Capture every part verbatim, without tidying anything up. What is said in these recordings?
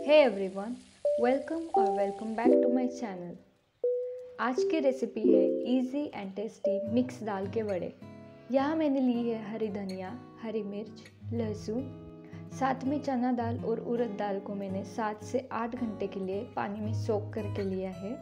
हे everyone, welcome और welcome back to my channel. आज की रेसिपी है इजी एंड टेस्टी मिक्स दाल के वड़े। यहाँ मैंने ली है हरी धनिया, हरी मिर्च, लहसुन, साथ में चना दाल और उड़द दाल को मैंने सात से आठ घंटे के लिए पानी में सोक करके लिया है।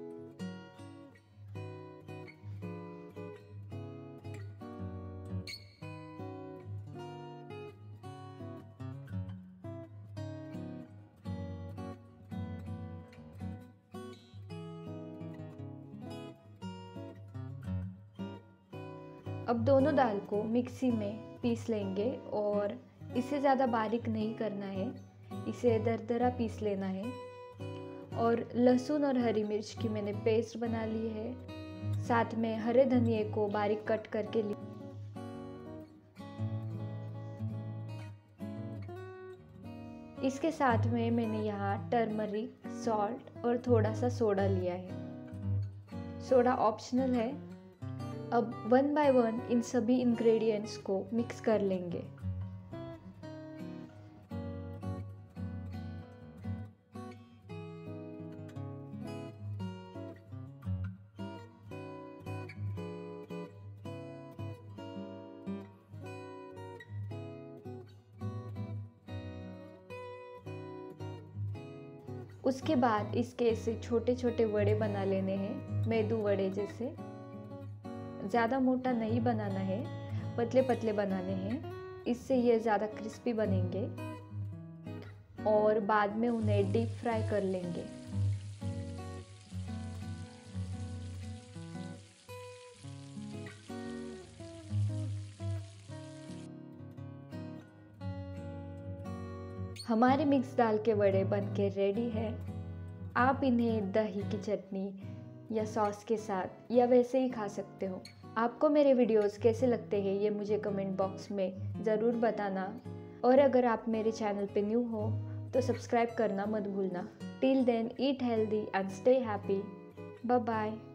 अब दोनों दाल को मिक्सी में पीस लेंगे और इसे ज़्यादा बारीक नहीं करना है, इसे दरदरा पीस लेना है। और लहसुन और हरी मिर्च की मैंने पेस्ट बना ली है, साथ में हरे धनिए को बारीक कट करके ली। इसके साथ में मैंने यहाँ टर्मरिक, सॉल्ट और थोड़ा सा सोडा लिया है। सोडा ऑप्शनल है। अब वन बाय वन इन सभी इंग्रेडिएंट्स को मिक्स कर लेंगे। उसके बाद इसके ऐसे छोटे छोटे वड़े बना लेने हैं, मेदू वड़े जैसे। ज़्यादा मोटा नहीं बनाना है, पतले पतले बनाने हैं, इससे ये ज़्यादा क्रिस्पी बनेंगे। और बाद में उन्हें डीप फ्राई कर लेंगे। हमारे मिक्स दाल के वड़े बनके रेडी है। आप इन्हें दही की चटनी या सॉस के साथ या वैसे ही खा सकते हो। आपको मेरे वीडियोस कैसे लगते हैं ये मुझे कमेंट बॉक्स में ज़रूर बताना। और अगर आप मेरे चैनल पे न्यू हो तो सब्सक्राइब करना मत भूलना। Till then, eat healthy and stay happy. Bye bye.